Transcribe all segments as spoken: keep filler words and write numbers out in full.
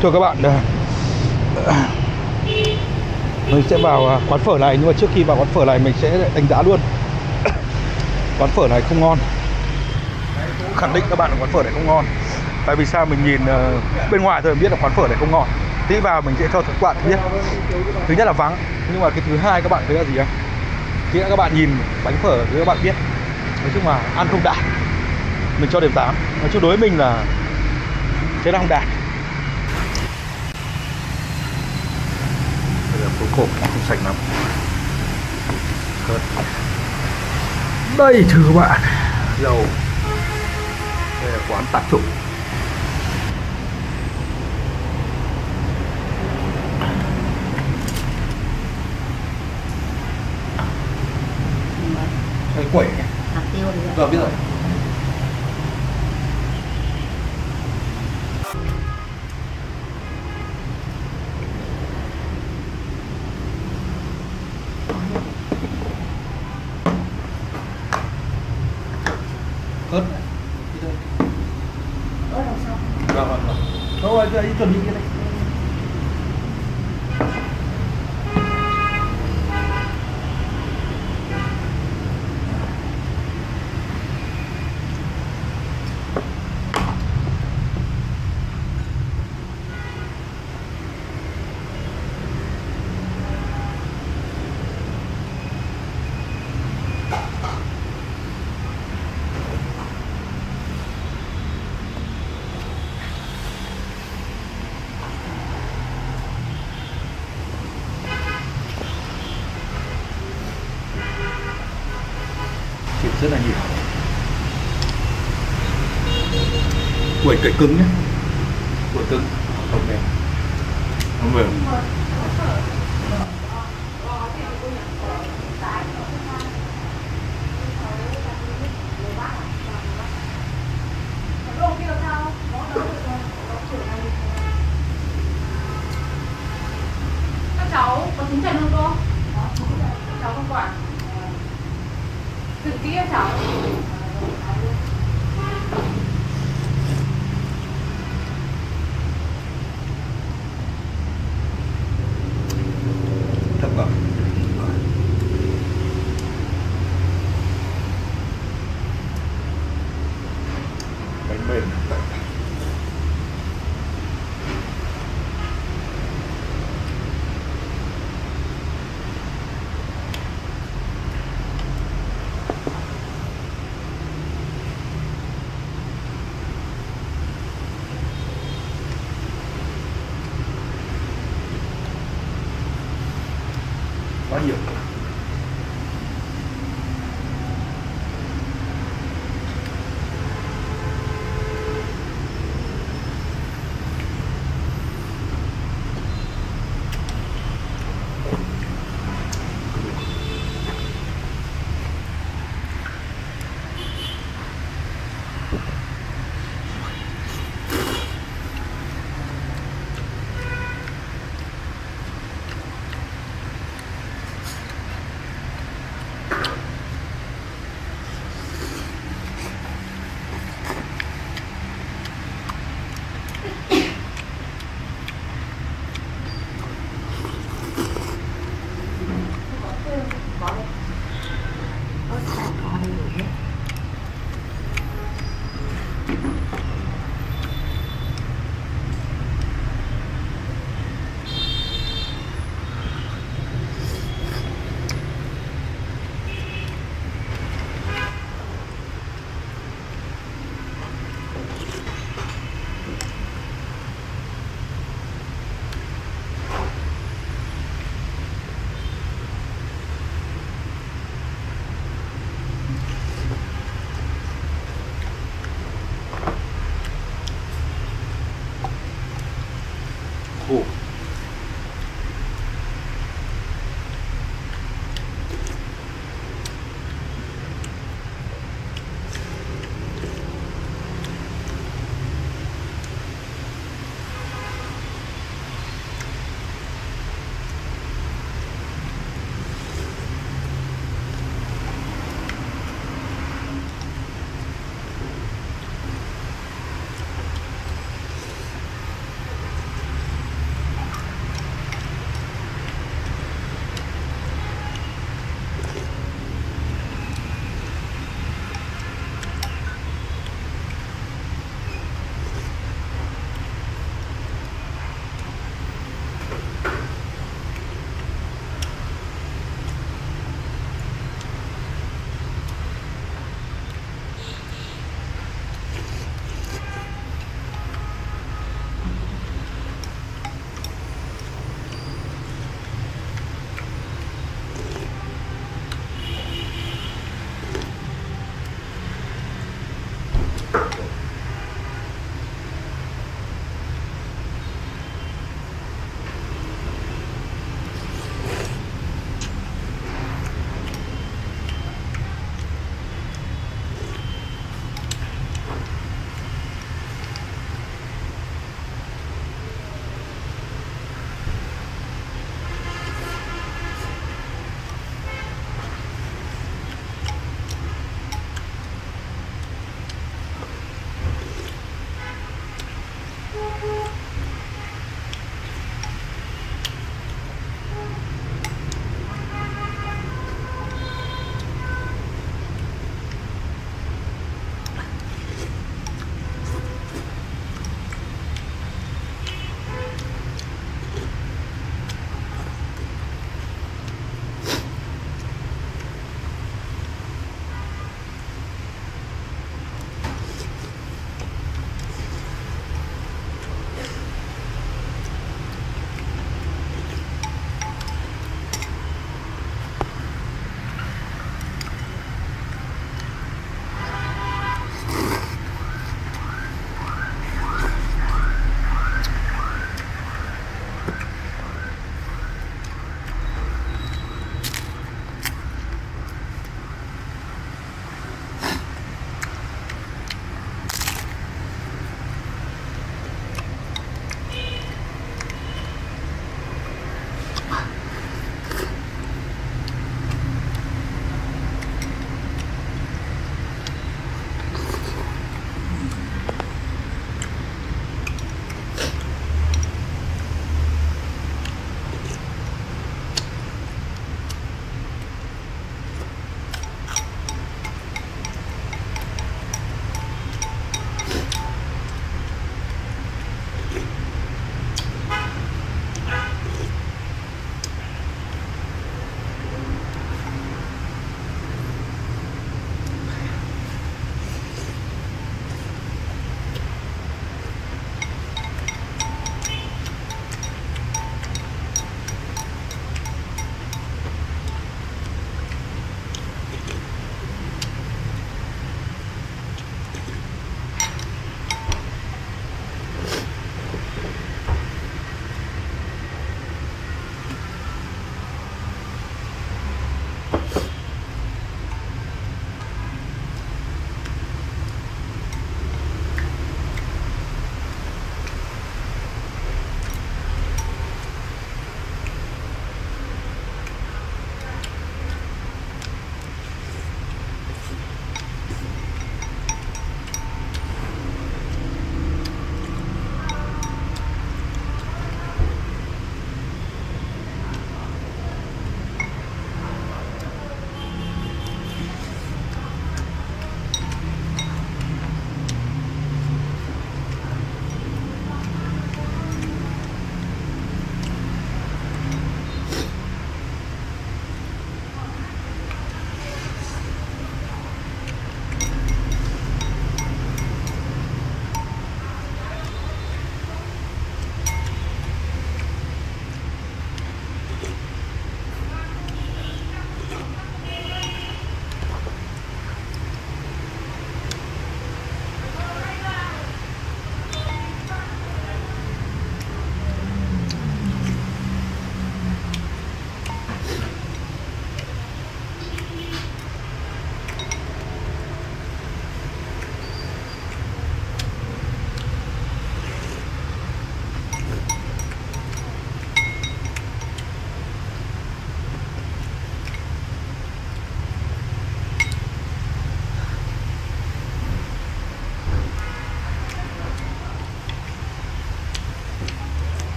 Thưa các bạn, mình sẽ vào quán phở này, nhưng mà trước khi vào quán phở này mình sẽ đánh giá luôn. Quán phở này không ngon. Khẳng định các bạn là quán phở này không ngon. Tại vì sao? Mình nhìn uh, bên ngoài thôi mình biết là quán phở này không ngon. Tí vào mình sẽ cho các bạn biết. Thứ nhất là vắng, nhưng mà cái thứ hai các bạn thấy là gì không? Khi các bạn nhìn bánh phở thì các bạn biết. Nói chung là ăn không đạt. Mình cho điểm tám. Nói chung đối với mình là thế là không đạt. Đây là phố cổ không sạch lắm. Đây thưa các bạn, dầu. Đây là quán tạp chủng. Cái quẩy nhỉ? Hạt tiêu thì rồi biết rồi. Ớt này. ớt làm sao? Vâng vâng vâng. Thôi giờ đi chuẩn bị cái này. Thịt rất là nhiều. Quẩy cậy cứng nhé. Quẩy cứng. Ok. Không mềm. Các cháu có trứng chảy không cô? Các cháu không quản. Thử kỹ các cháu. Thật vào. Bánh mềm. Quá nhiều. Ồ.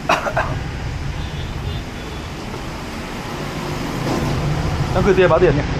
Em gửi tiền báo tiền nhé.